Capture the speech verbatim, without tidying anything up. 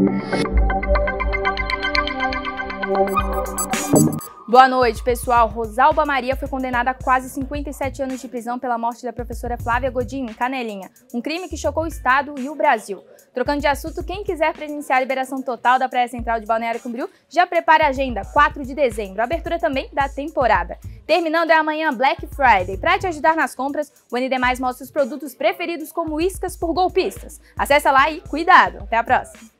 Boa noite, pessoal. Rosalba Maria foi condenada a quase cinquenta e sete anos de prisão pela morte da professora Flávia Godin, em Canelinha, um crime que chocou o Estado e o Brasil. Trocando de assunto, quem quiser presenciar a liberação total da Praia Central de Balneário Camboriú, já prepare a agenda, quatro de dezembro, abertura também da temporada. Terminando é amanhã Black Friday. Para te ajudar nas compras, o N D mais mostra os produtos preferidos como iscas por golpistas. Acesse lá e cuidado! Até a próxima!